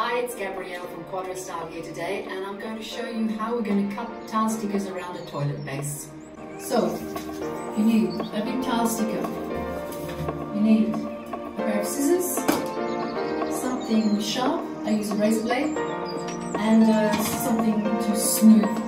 Hi, it's Gabrielle from Quadrostyle here today, and I'm going to show you how we're going to cut tile stickers around a toilet base. So, you need a big tile sticker, you need a pair of scissors, something sharp, I use a razor blade, and something to smooth